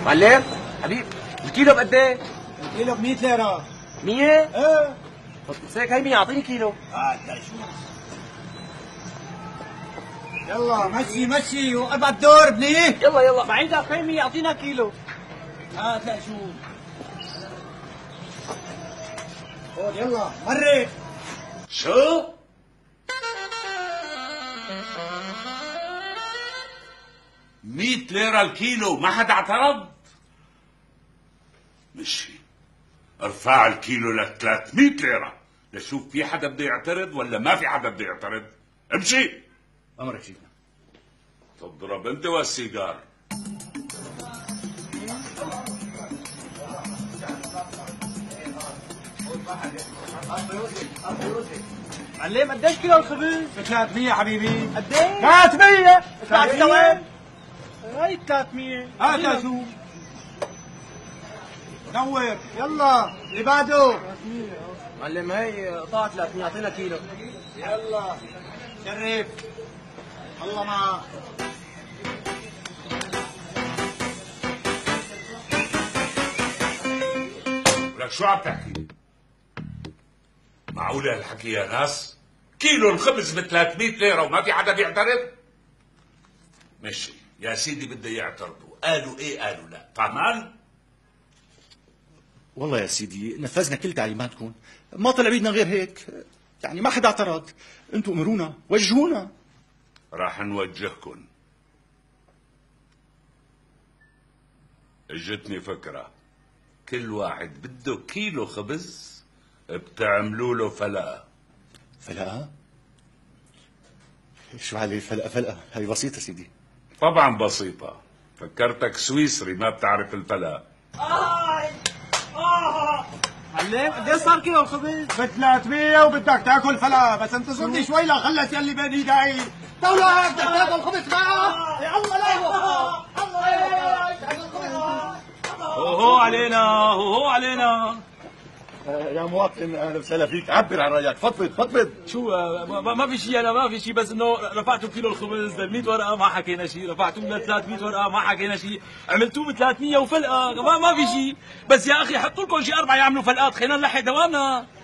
معلم حبيب الكيلو بقد ايه؟ الكيلو ب 100 ليرة. 100؟ ايه بس هيك هي 100 اعطيني كيلو. شو يلا مشي مشي واربع الدور بنيه. يلا يلا بعيدك هي 100 اعطينا كيلو. لا شو خذ يلا مرق. شو؟ مية ليرة الكيلو، ما حدا اعترض؟ مشي ارفع الكيلو ل 300 ليرة لشوف في حدا بده يعترض ولا ما في حدا بده يعترض. امشي. امرك شيخنا. تضرب انت والسيجار. معلم قديش كيلو الخبز؟ ب 300 حبيبي. قد ايه؟ 300. 300 وين؟ هاي 300. هات شو نور يلا اللي بعده. معلم هي قطعة 300 اعطينا كيلو. يلا شرف الله معك. ولك شو عم تحكي؟ معقولة هالحكي يا ناس؟ كيلو الخبز ب 300 ليرة وما في حدا بيعترض؟ ماشي يا سيدي بده يعترضوا، قالوا ايه قالوا لا، فهمان؟ والله يا سيدي نفذنا كل تعليماتكم، ما طلع بيدنا غير هيك، يعني ما حدا اعترض، انتم امرونا وجهونا. راح نوجهكن. اجتني فكرة، كل واحد بده كيلو خبز بتعملوا له فلقة. فلقة؟ شو علي فلقة؟ فلقة هي بسيطة سيدي. طبعا بسيطة، فكرتك سويسري ما بتعرف الفلقة. معلم قديش صار كيلو الخبز؟ ب 300 وبدك تاكل فلا، بس انتظرني شوي لخلص يلي بين ايدي. طولة بدك تاكل خبز معك؟ يا الله لا الله هو علينا هو علينا. يا مواطن اهلا وسهلا فيك، عبر عن رايك، فضفض فضفض. شو ما في شيء، انا ما في شيء، بس انه رفعتوا كيلو الخبز ل 100 ورقه ما حكينا شيء، رفعتوه ل 300 ورقه ما حكينا شيء، عملتوه ب 300 وفلقه ما في شيء، بس يا اخي حطوا لكم شيء 4 يعملوا فلقات، خلينا نلحق دوامنا.